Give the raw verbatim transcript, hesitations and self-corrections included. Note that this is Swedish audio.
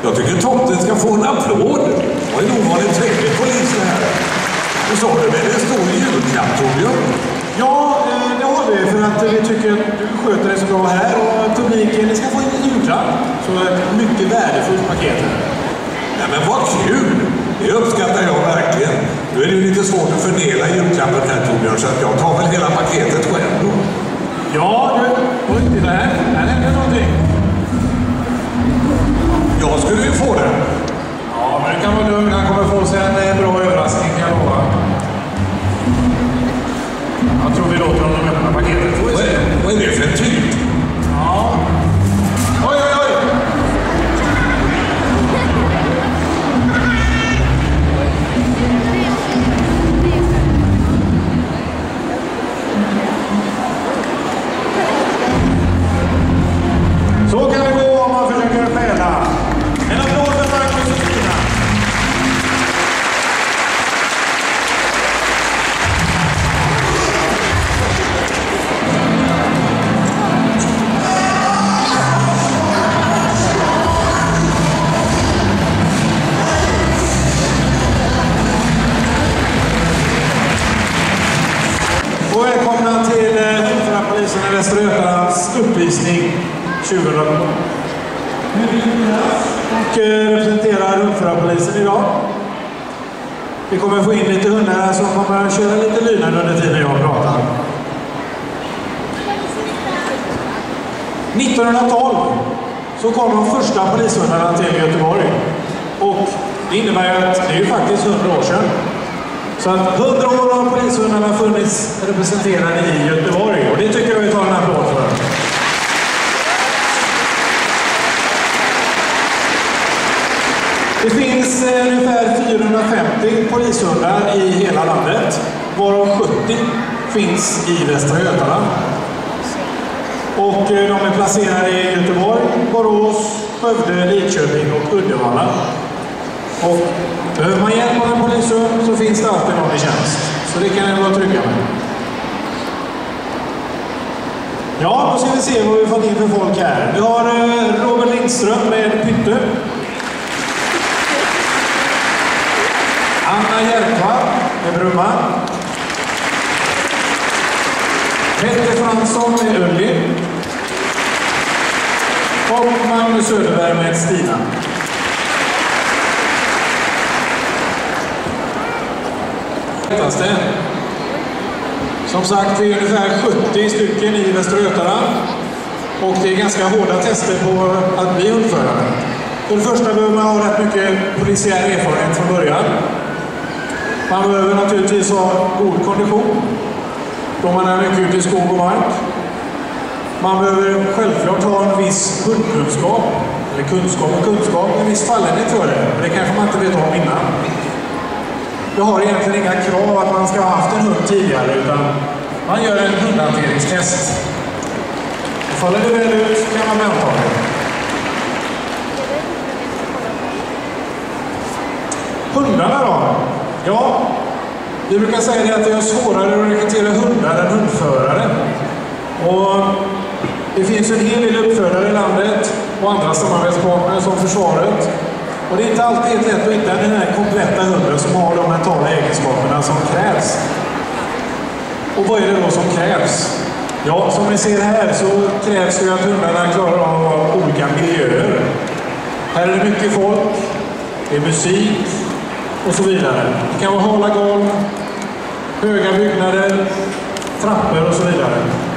Jag tycker tomten ska få en applåd. Det var en ovanligt trevlig polis det här. Och så har det väl en stor julklapp, Torbjörn? Ja, det har vi för att vi tycker att du sköter dig så bra här och publiken ska få en julklapp. Så ett mycket värdefullt paket här. Ja, men vad kul! Det uppskattar jag verkligen. Nu är det ju lite svårt att fördela julklappet här, Torbjörn, så att jag tar väl hela paketet själv då. Ja, du, och inte det här. Här händer någonting. Jag skulle ju få det. Ja, men det kan vara lugn. Han kommer få sig en bra överraskning, kan jag lova. Jag tror vi låter honom öppna paketet. Vad är, vad är det för en typ? Ja. Oj, oj, oj! Så kan det gå om man försöker stjäla. En applåd för Marcus och Stina. Och välkomna till Hundförarpolisen i Västra Götalands uppvisning tjugohundratolv. Och representerar Hundförarpolisen idag. Vi kommer få in lite hundar här som kommer att köra lite lydnad under tiden jag pratar. nittonhundratolv så kom de första polishundarna till Göteborg. Och det innebär att det är ju faktiskt hundra år sedan. Så att hundra år har polishundarna funnits representerade i Göteborg. Och det tycker jag vi tar en applåd för. Det finns eh, ungefär fyrahundrafemtio polishundar i hela landet. Varav sjuttio finns i Västra Götaland. Och eh, de är placerade i Göteborg, Borås, Skövde, Lidköping och Uddevalla. Och behöver man hjälp av en polishund så finns det alltid någon i tjänst. Så det kan ni vara trygga med. Ja, då ska vi se vad vi fått in för folk här. Vi har eh, Robert Lindström med Pytte. Anna Järkva med Brumma. Petter Fransson med Ulli. Och Magnus Söderberg med Stina. Som sagt, vi är ungefär sjuttio stycken i Västra Götaland. Och det är ganska hårda tester på att bli hundförare. För det första behöver man ha rätt mycket polisiär erfarenhet från början. Man behöver naturligtvis ha god kondition, då man är mycket ute i skog och mark. Man behöver självklart ha en viss hundkunskap, eller kunskap och kunskap, en viss fallenhet för det. Det kanske man inte vet om innan. Jag har egentligen inga krav att man ska ha haft en hund tidigare, utan man gör en hundhanteringstest. Och faller det väl ut kan man vänta det. Hundarna då? Ja, vi brukar säga det att det är svårare att rekrytera hundar än hundförare. Och det finns en hel del uppförare i landet och andra samarbetspartner som försvaret. Och det är inte alltid helt lätt att hitta den här kompletta hunden som har de mentala egenskaperna som krävs. Och vad är det då som krävs? Ja, som ni ser här så krävs det att hundarna klarar av olika miljöer. Här är det mycket folk, det är musik och så vidare. Det kan vara hala golv, höga byggnader, trappor och så vidare.